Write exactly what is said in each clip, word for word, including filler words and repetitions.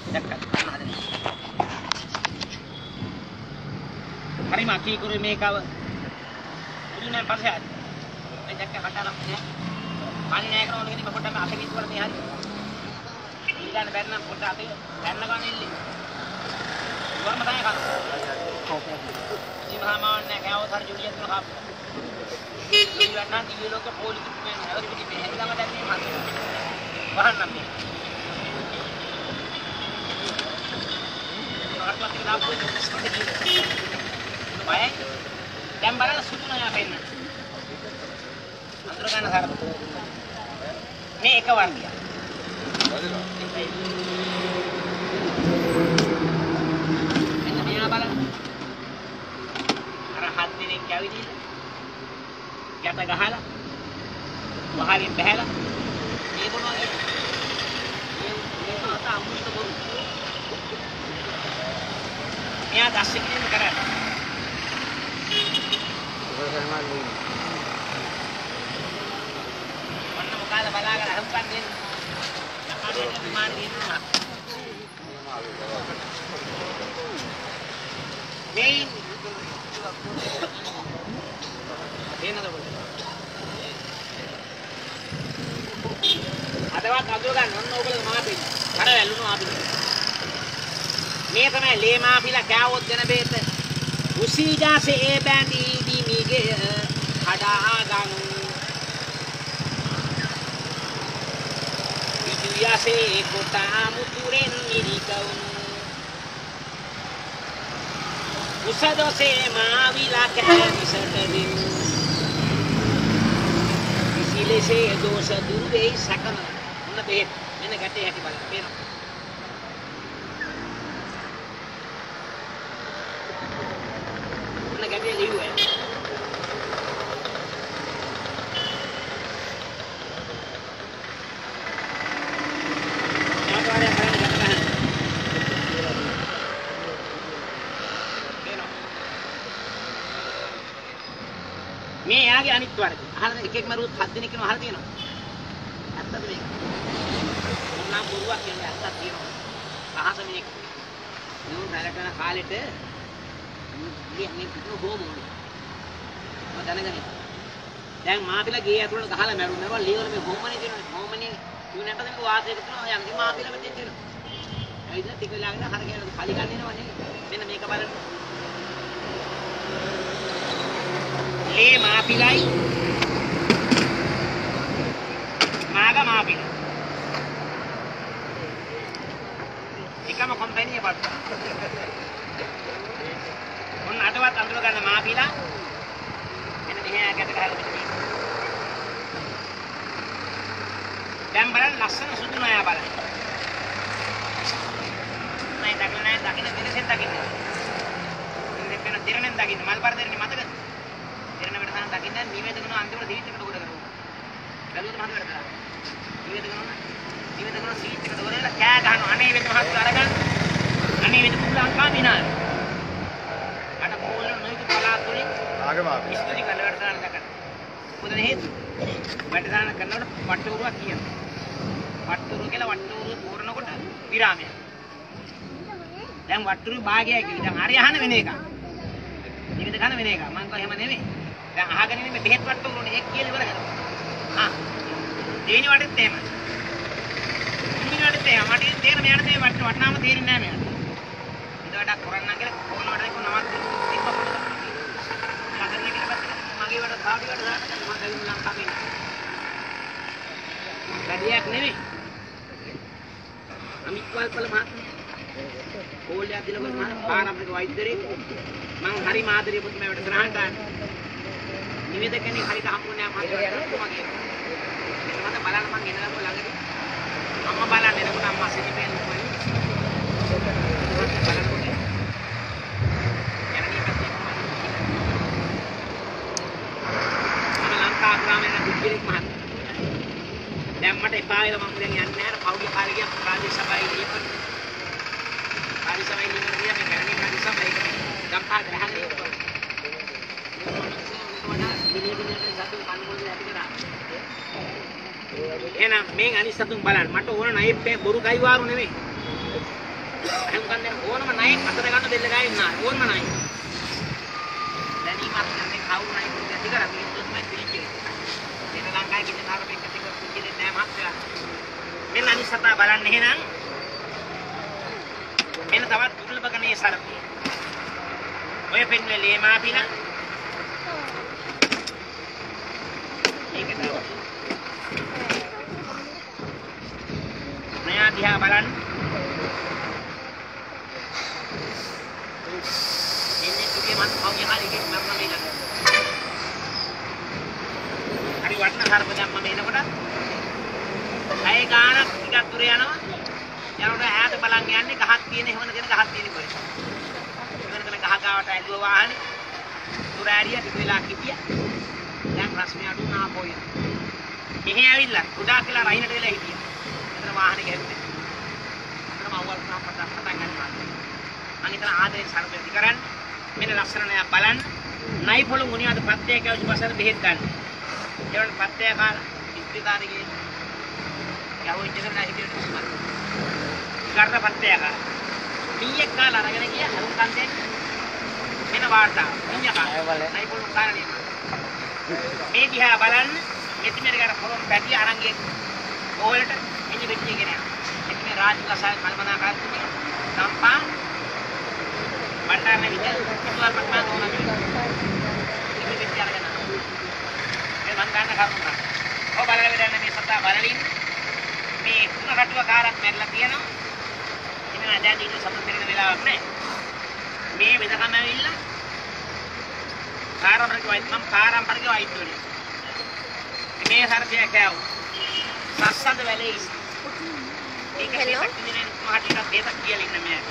දැක්කද? අන්න හදන්න. හරි මාකී කරු මේකව. උදුනේ පස්සේ ආද. මේ දැක්ක කඩලා නෑ. පානි නෑ කරන ඕනෙකදී පොඩ්ඩක් අත කිස් වල මේ හරි. ඊගාන බැන්න පොඩ්ඩ අත බැන්න ගන්න ඉල්ලි. වරම තමයි කන. ඉමහාමාන්නේ කෑවොත් හරි ජොලියක් තුන කාප්. ඉතින් නම් දිවි ලෝක පොලිස් මේ හරි පිටි මේ හැදලා දැන් මේ මත. වහන්න මේ. ආත්මත් කියලා පොලිස් බයයි. දැන් බලන්න සුදු නෑ පෙන්න. අඳුර ගන්න සාරද. මේ එක වර්ගයක්. එන්න මෙයා බලන්න. අර හත් දිනක් යවිදිලා. යට ගහලා. වහරින් බහැලා. මේ මොනවද? මේ මේ මාත අමුස්ත බොරු. මෙයා දැස්සේ කිරීම කරා. ඔන්න මොකද බලාගෙන හම්පන් දෙන්න. යකාරේ විමාන දිනුනා. මේ එනද බල. අදවත් අදෝ ගන්න ඔන්න ඕගොල්ලෝ මාපින්. අර වැල්ලුණා අපි. මේ තමයි ලේ මාපිලා කෑවොත් දෙන බේත. उसी जासे ए बैंडी दी मीगे हड़ा गानू विजुया से कोटा मुतुरेन निरिकौनु उसदो से माविला कैनिसटदिन इसीले से दोष दुर्वे सकन उन बेत मैंने गट्टे है कि बाल बेनो ගැටේ ලියුවේ යාපාරය කරන්න ගන්න මේ යාගේ අනිත් වර්ගය අහලා එක එක මරුත් හත් දිනක් කරනවා අහලා තියෙනවා ඇත්තද මේක මොනවා බොරුවක් කියන්නේ ඇත්තක් තියෙනවා අහස මිනික් නුන් රැලකන කාලෙට මේ මේ පුතු හොමෝනේ මම දැනගන්නේ දැන් මාපිලා ගේ ඇතුළට ගහලා මැරුම් මැරුවා ලීවල මේ හොමනේ තියෙනවා හොමනේ තුනට දෙක වාසය කරනවා යම් දි මාපිලා මෙතෙන් තියෙනවා ඇයිද ටික ලාගෙන හර කියලා ખાલી ගන්න එනවා නේ මෙන්න මේක බලන්න ලේ මාපිලයි මාග මාපිලා එකම කම්පැනි එකක් ඔන්න අදවත් අඳුර ගන්න මාපිලා එන්න මෙහෙ ගැට ගහලා මෙතන දැන් බලන්න ලස්සන සුදු නෑ බලන්න නෑ දකින්න නෑ දකින්න දිනසෙන් දකින්න ඉන්නේ වෙන දිරණෙන් දකින්න මල් පරදෙන්නේ මතකද දිරණ වෙන තන දකින්න නිවේද කරන අන්තිමට දිවිත් එකට උඩ කරනවා බැලුවද මහත් වැඩ කරා නිවේද කරනවා නිවේද කරන සීට් එකට උඩ කෑ ගහනවා අනේ වෙත මහත් අරගන්න අනේ වෙත පුලංකා මිනාර ආගමාපි ඉස්තරි කලවට දාන්න දකන මොකද හේතුව වැඩසටහන කරනකොට වට්ටුරුවක් කියනවා වට්ටුරුව කියලා වට්ටුරුව පූර්ණකොට විරාමයක් දැන් වට්ටුරුව භාගයයි කිව්වේ දැන් හරි අහන වෙන එක නිවිද ගන්න වෙන එක මම කිව්වා එහෙම නෙමෙයි දැන් අහගෙන ඉන්නේ මේ බෙහෙත් වට්ටුරුවනේ ඒක කියලා ඉවර කරනවා ආ දෙවෙනි වටෙත් එහෙම තුන්වෙනි වටෙත් එහෙම මට තේරෙන මෙයාට මේ වට්ට වටනාම තේරෙන්නේ නැහැ මෙයාට ඊට වඩා කරන්න කියලා කොන වටේ කොනවත් තිබ්බ මගේ වල කාටි වල දාන්න මම දැන් ලංකාවේ වැඩියක් නෙවෙයි අමිත්වල් පළ මහත්මයා කෝල්‍යා දිලවල මහා පාරම්පරික වෛද්‍යරයෙක් මම හරි මාදරිය පුතු මේ වැඩසටහන ගන්න නිවේදකෙනෙක් හරියට හම්බුනේ නැහැ මම මගේ මම බලන්න මං එනවා ළඟදී අම්මා බලන්න එනකොට අම්මා සිටිපෙන් කොයි බලන්න ආග්‍රාමයෙන් දුක්ඛිරෙක් මහත්මයා දැන් මට එපා වෙලා මම දැන් යන්නේ නැහැ පෞද්ගලික කාර්ය ගියා ප්‍රාදේශීය සභාවේ ඉපන් ප්‍රාදේශීය සභාවේ ඉන්න ගියා මේ කරන්නේ ප්‍රාදේශීය සභාවේ ගම්පහ ග්‍රහණය කරනවා එහෙනම් මේ අනිත් සතුන් බලන්න මට ඕන නයිප් එක බොරු කයිවාරු නෙමෙයි අහුම්කම් දෙන ඕනම ණයෙක් අතර ගන්න දෙල්ල ගාවේ ඉන්නා ඕනම ණයෙක්. දැන් ඊ මාත් යන්නේ කවුරු ණයෙක් දෙති කරා මිනිස්සුත් මම පිළිච්චේ. දෙන ලංකාවේ කිසි නාරක එක ටික පුංචි දෙන්නේ නැහැ මාත්‍යා. මෙන්න අනිත් සතා බලන්න එහෙනම්. මෙන්න තවත් දුර්ලභ ගණයේ සරපිය. ඔය පෙන්වන්නේ ලේමා පින. ඒක තමයි. මෙයා දිහා බලන්න. ඉන්නේ කිව්වේ මම කවුරු හරි එකක් මම මේක. හරි වටන සර්ප දැම්ම මේ එනකොට අය ගානක් ටිකක් දුර යනවා. යනකොට ඈත බලන් යන්නේ ගහක් තියෙන එහෙමද කියන ගහක් තියෙන කොහෙද. ඉවරකට ගහ ගාවට ඇල්ලුව වාහනේ. දුර ඇරිය ටික වෙලා කිපියා. දැන් රස්මිය අඩු නා පොය. එහෙ ඇවිල්ලා ගොඩාක් කියලා රහිනට වෙලා හිටියා. එතන වාහනේ ගැහුවේ. එතන මව්වල් නා පටන් පටන් ගන්නවා. මම හිතන ආදරේ සර්පෙදි කරන්න. මෙන්න ලස්සන නෑ බලන්න. නයි පොළු මුනියද පත්තේ කැවුච බසර බෙහෙත් ගන්න. ඒවල පත්තේ කාලා ඉස්පිතාලේ යවුයි ඉඳගෙන හිටියට උස්මත්. ගන්න පත්තේ කාලා. මීයක් කාලා අරගෙන ගියා අරුන් කන්දේ. මෙන්න වාර්තා. මිනිහා කාලා. නයි පොළු කාරණේ. මේ දිහා බලන්න මෙති මෙරිකට පොරොම් පැටි අරන් ගියේ ඕලට එන්නේ වෙච්ච එක නෑ. එත් මේ රාජ්‍යලසාය කල්පනාකාරී සම්පා බණ්ඩාරනේ විතර ඉතුරු පට්ටා දුන්නා. ඉතින් වෙච්ච අරගෙන. මේ මං ගන්න කරුණා. ඔය බලලා වෙදන්න මේ සතා බලලින් මේ කුණ කටුව කාරක් මැරලා තියෙනවා. ඉතින් අදන් ඊට සතුට වෙන වෙලාවක් නෑ. මේ වෙදකම ඇවිල්ලා කාරම්පරක වයිත් මම කාරම්පරක වයිත් වෙන්නේ. මේ සර්පය කෑව. සස්සඳ වැලේ ඉස්. ඒක හේතක් දිනේ මහටික හේතක් කියලා ඉන්න මෙයා.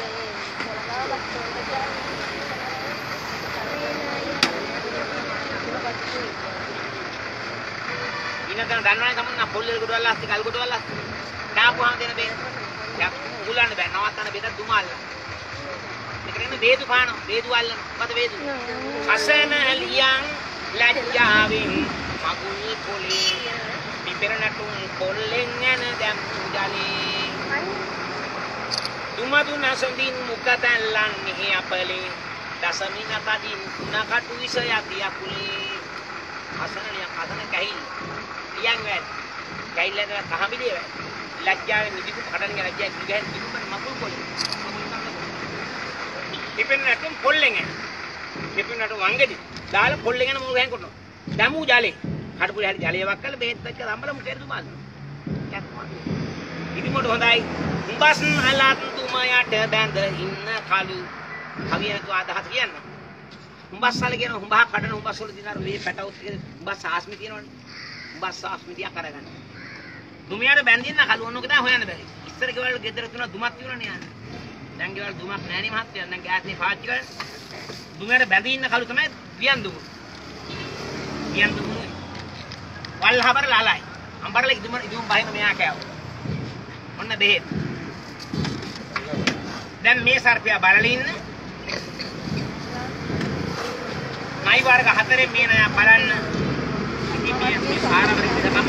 ඉන්නකන් දන්නවනේ සමුන්න පොල්ලේ ගොඩවල් අස්ති කල් ගොඩවල් අස්ති. දාපුවාම දෙන බේ. යක් උගලන්න බෑ නවත්තන්න බේත දුමාල්ල. ඒකෙන් බේදු පානවා. බේදු අල්ලන. මොකද බේදු? අසන ලියන් ලැජ්ජාවෙන් මගුල් පොලේ පිපෙරනටුන් පොල්ලෙන් යන දැම් උදලේ තුමදුන සොඳින් මුකතැල්ලන් මෙහි අපලේ දසමින තදින් කුණකටු විස යති අකුලේ අසන ලියන් අසන කැහිල් ලියන් වැල් කැහිල් ඇද කහමිලිය වැල් ලැජ්ජාවෙන් නිදිකු කඩන ලැජ්ජා කිගහෙන් නිදිකු මගුල් පොලේ පිපෙරනටුන් පොල්ලෙන් යන පිපෙරනටුන් වංගෙදි දාලා පොල්ලෙන් යන මොකද හැන් කරනවා දමු ජලේ කඩපුලේ හරි ජලයක් කළා බෙහෙත් වෙච්ච සම්බලමු කෙරදු මාල් ඉතින් මොඩ හොඳයි උඹස් අලත් තුමයට බැඳ ඉන්න කලු කවියතු අදහස් කියන්න උඹස් අල කියන උඹහ කඩන උඹස් වල දිනාර මේ පැටවුත් කියන උඹස් ආස්මි තියෙනවනේ උඹස් ආස්මි තියා කරගන්න දුමියට බැඳින්න කලු ඕනක දා හොයන්න බැරි ඉස්සර ගෙවල් ගෙදර තුන දුමක් තියුණානේ යන්න දැන් ගෙවල් දුමක් නැණි මහත්තයා දැන් ගෑස්නේ පාච්චි කරලා දුමියට බැඳින්න කලු තමයි වියන් දුමු වියන් දුමු වල් හබර ලාලයි අම්බරල ඉදුම ඉදුම බහින මෙයා කෑව ඔන්න බෙහෙත් දැන් මේ සර්පයා බලලා ඉන්න නයි වර්ග හතරේ මේ නයා බලන්න ඉතින් මේ මේ පාරවල ඉඳගම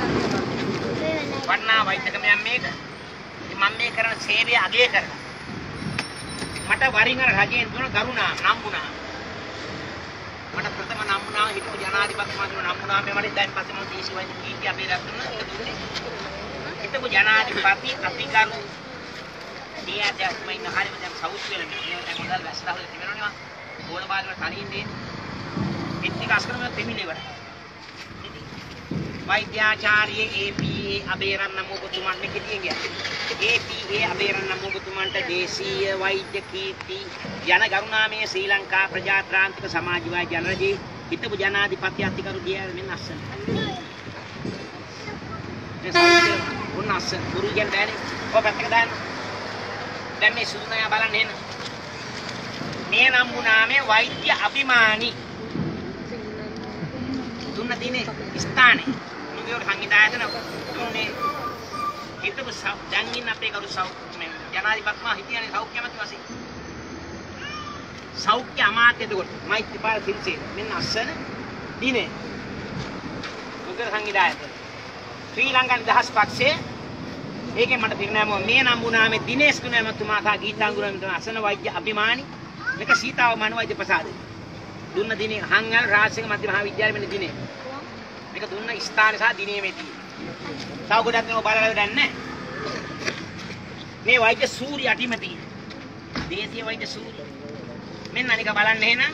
වන්නා වෛද්‍යකමයන් මේක ඉතින් මම මේ කරන සේවය අගය කරලා මට වරින් අර රජයෙන් දුන ගරුණා නම්බුණා මට ප්‍රථම නම්බුණා හිටපු ජනාධිපතිතුමා නම්බුණා මේ මට දැන් පස්සේ මම දේශීය වෛද්‍ය කීර්ති අපේ රැස්තුන ඒක දුන්නේ හිටපු ජනාධිපති අතිගරු දියාදස් මම ඉන්න හරියම දැන් සවුත් වෙලා මේ දැන් මොකද වැස්සහල තිබෙනවනේ මම ඕන බාගල තනියෙන් දෙන්නේ ඉතින් අස්කරම දෙමිලේ වර වෛද්‍යාචාර්ය ඒ.පී.ඒ. අබේරන්න මොබතුමන් නෙකිටියෙන් ගියා ඒ.පී.ඒ. අබේරන්න මොබතුමන්ට දේශීය වෛද්‍ය කීර්ති ජන ගරුණාමය ශ්‍රී ලංකා ප්‍රජාත්‍රාන්තික සමාජවාදී ජනරජයේ හිටපු ජනාධිපති අතිගරු දියාර මෙන්න අස්සන උන් අස්සන ගුරු කියන බෑනේ ඔය පැත්තක දාන්න දැන් මේ සුදුනයා බලන්න එන්න මේ නම් වුණාමේ වෛද්‍ය අභිමානී දුන්න දිනේ ස්ථානේ නුගියෝ සංගීතයන දුන්නේ හිටපු දැන් ඉන්න අපේ කරු සෞඛ්‍ය ජනාධිපතිතුමා හිටියනේ සෞඛ්‍ය අමාත්‍ය වශයෙන් සෞඛ්‍ය අමාත්‍ය එතකොට මෛත්‍රීපාල සිරිසේන මෙන්න අස්සන දිනේ නුගියෝ සංගීතයන ශ්‍රී ලංකා නිදහස් පක්ෂයේ ඒකෙන් මට තේරුණා මේ නම් වුණා මේ දිනේෂ් කුණමතුමා සහ ගීතාංගුරමතුමා අසන වෛද්‍ය අභිමානි මේක සීතාව මන වෛද්‍ය ප්‍රසාදේ දුන්න දිනේ හංගල් රාජසිංහ මධ්‍ය මහා විද්‍යාලයේ වෙන දිනේ මේක දුන්න ස්ථාන සහ දිනේ මේ තියෙන්නේ. තව ගොඩක් දෙනෙක් බලලා වැඩක් නැහැ. මේ වෛද්‍ය සූර්ය අටිමති දේශීය වෛද්‍ය සූර්ය මෙන්න අනික බලන්න එහෙනම්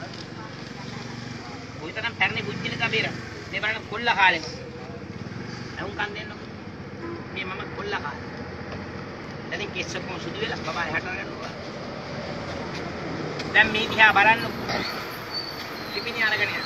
කොයිතරම් පැරණි බුද්ධිලක බේර මේ බලන්න කොල්ල කාලෙම නවුන් කන් දෙන්නකො මේ මම කොල්ල කාලේ දැන් කෙස්සකම සුදු වෙලා බබා එහාට ගන්නවා දැන් මේ දිහා බලන්න ලිපිණි අරගෙන යන්න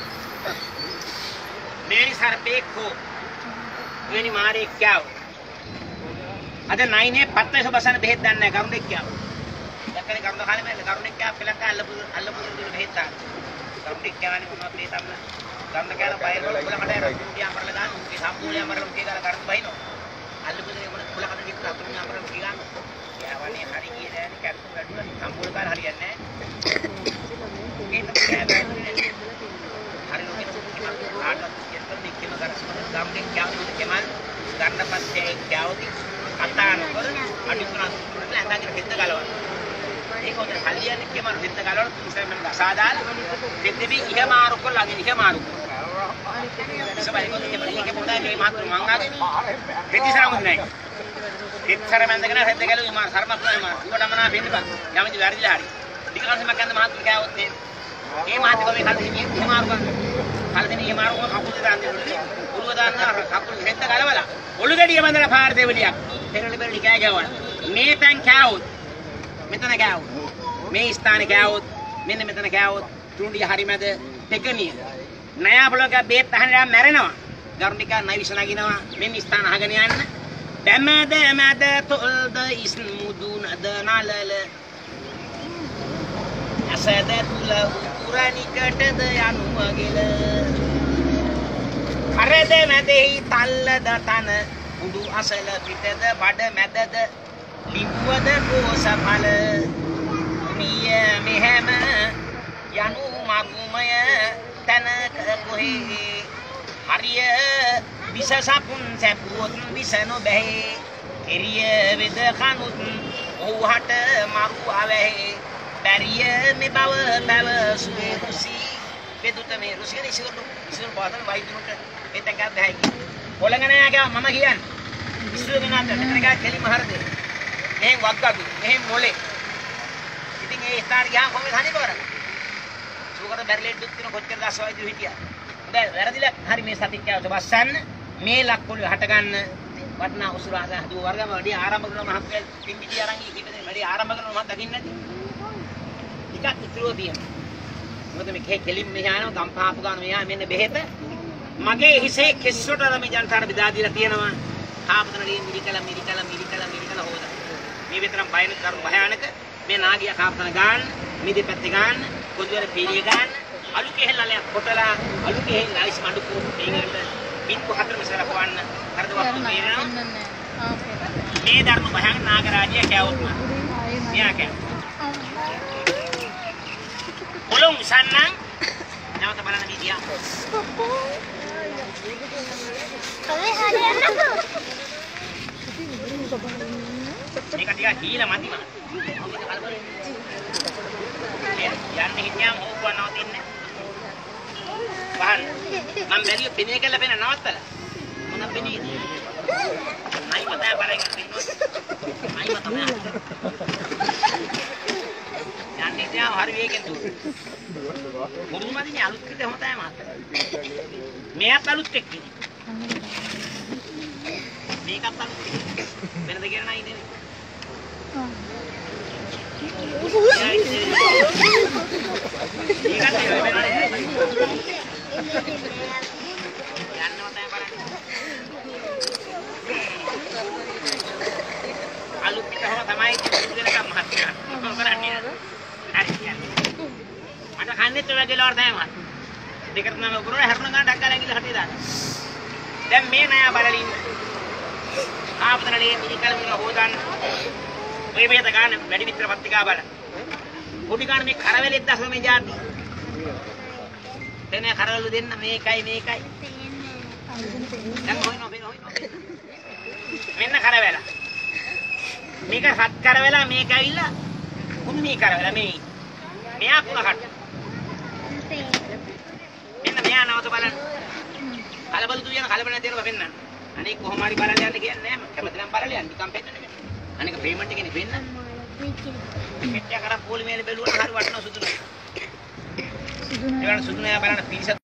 මේනි සර්පේකෝ වෙනි මාරේ කියව අද නයිනේ පත්තේස බසන බෙහෙත් දන්නේ නැහැ කරුණෙක් කියව දැක්කනේ කරුණ කාලේ මම කරුණෙක් කියව පෙලක් අල්ලපු අල්ලපු දුර බෙහෙත් තාන කරුණෙක් කියන්නේ මොනවද මේ තමයි කරුණ කියන බයර වල කුලකට රුපිය අමරලා දාන්න උන්ගේ සම්පූර්ණ අමරලා උන්ගේ ගාලා කරුණ බහිනවා අල්ලපු දුර මොන කුලකට කිව්ව අතුරුන් අමරලා උන්ගේ ගාන යවන්නේ හරි කියන්නේ කරුණ වැඩුවා සම්පූර්ණ කාල හරියන්නේ නැහැ ඒක තමයි හරි ලෝකෙට ආට කියන්න දෙකම කරස්ම ගම්නේ කියවන්නේ කෙමල් ගන්න පස්සේ කියවදී කතා නොකර අඩුතුනක් ලැඳගෙන හිට ගලවන්න. ඒක උදේ හලියන්නේ කෙමල් හිට ගලවන ඉස්සරහම අසාදාල දෙද්දි ඉහ මාරු කරලා අගේ ඉහ මාරු. සබයි මොකද මේක පොඩා මේ මාත්‍ර මං ආගේ දෙතිසරමුත් නැහැ. දෙතිසර මැන්දගෙන හිට ගලවුවා මා සර්මත් නැහැ මා. උඹට මනා වෙන්න බා. යමදි වැරදිලා හරි. ටිකකට මම කියන්නේ මාත්‍ර කෑවොත් මේ මේ මාත්‍ර කොහේ කල්දි ඉහ මාරු ගන්න. කල්දි ඉහ මාරු කපුල දාන්න දෙන්නේ. උරුව දාන්න කපුල හිට ගලවලා ඔලු ගැඩිය බඳලා පාර දෙවලියක්. පෙරලි පෙරලි කෑ ගවන මේ තැන් කෑවොත් මෙතන කෑවොත් මේ ස්ථානේ කෑවොත් මෙන්න මෙතන කෑවොත් තුණ්ඩිය හරි මැද දෙකනිය නයාපලක බේත් අහනවා මැරෙනවා ගරුණික නයිවිස නගිනවා මෙන්න ස්ථාන අහගෙන යන්න දැමද මැද තොල්ද ඉස්මුදුනද නලල අසද තුල උරණිකටද යනුවගෙල කරද මැදෙහි තල්ලද තන උඩු අසල පිටද බඩ මැදද ලිප්වද කෝසඵල මිය මෙහෙම යනු මගුමය තනක කොහේ හරිය විස සපුන් සැපුවොත් විස නොබැහි එරිය වෙද කනුත් ඔව්හට මරු ආවැහි බැරිය මේ බව බව සුවේ රුසි බෙදුත මේ රුසිය ඉසිරු ඉසිරු පාතන වයිදුනට එතක බැහැ කොළඟ නෑ ගා මම කියන්නේ ඉස්සුවගෙන අත මෙතන ගා කෙලිම හරදේ මෙහෙන් වක්කඩු මෙහෙන් මොලේ ඉතින් ඒ ස්ථාන ගියාම කොහොමද හනි කරන්නේ සුගත බැරිලෙඩ් දුක් දින කොච්චර දසවයිද හිටියා හොඳයි වැරදිලා හරි මේ සතික් කියවත බස්සන්න මේ ලක්කොළු හට ගන්න වටනා උසුරාස හදුව වර්ගම වැඩි ආරම්භ කරන මහත්කල් පින්විටි අරන් ඉකිපෙදේ වැඩි ආරම්භ කරන මම දකින්න නැති ටිකක් ඉතුරුව තියෙනවා මොකද මේ කෙලින් මෙහාන ගම්පාපු ගන්න මෙහා මෙන්න බෙහෙත මගේ හිසේ කෙස්සොට මේ ජනතාවට බෙදා දීලා තියෙනවා කාපතනදී මිරිකල මිරිකල මිරිකල මිරිකල හොදා මේ විතරම් බයන කරු භයානක මේ නාගිය කාපතන ගන්න මිදි පැත්තේ ගන්න පොදුවර පීලිය ගන්න අලු කෙහෙල්ලලයක් කොටලා අලු කෙහෙල් නයිස් මඩු කුරු මේකට බිත්තු හතරම සරපවන්න හරිද වස්තු මේනවා මේ ධර්ම භයානක නාගරාජය කෑවොත් මෙයා කෑ කොළොන් සන්නන් නැවත බලන්න මීඩියා කවේ හරියන්නකෝ මේක ටිකක් හීලා මදි මා යන්නේ හිටියාම ඕවා නවතින්නේ වහන් මම බැරිය පෙනේ කියලා පෙන නවත්තලා මොන පෙනේද නයි මතය බලන්න නයි මතය යන්නේ හිටියාම හරි වේගෙන් දුර මොරුමදිනේ අලුත් කිට හොතයි මාත් මෙයාත් අලුත් එක්ක මේකත් අලුත් වෙනද කියන නයි නෙවෙයි අලුත් පිට හොම තමයි දෙනකම් මහත්කම් කරන්නේ හරි කියන්නේ මට කන්නේත් ඔය වගේ ලවර තමයි මහත් දෙකට නම් උගුරේ හැරුණ ගන්න ඩක්කලා ගිහලා හටි දාන්න දැන් මේ නෑ බලලින් ආපතනලේ මිනිකල මිල හොදන්න ඔය මේත ගන්න වැඩි විතර පත්තිකා බල පොඩි ගන්න මේ කරවැලෙත් දැස මේ જાති එනේ කරවලු දෙන්න මේකයි මේකයි දැන් හොයනවා මේ හොයනවා මෙන්න කරවැල. මේක හත් කරවැල මේක ඇවිල්ලා කුම්මී කරවැල මේ. මෙයා කුණ කට්ට. මෙන්න මෙයා නවත බලන්න. කලබල දු යන කලබල නැති ඒවා පෙන්නන්න. අනේ කොහොම හරි බලන්න යන්න කියන්නේ නැහැ මම. කැමති නම් බලලා යන්න. නිකන් පෙන්නන්න බෑ. අනික පේමන්ට් එකනේ පෙන්නන්න. පිටිය කරා පොලිමේල බැලුවා හරි වටනවා සුදුන. සුදුන. ඒවන සුදුන යා බලන්න පිරිස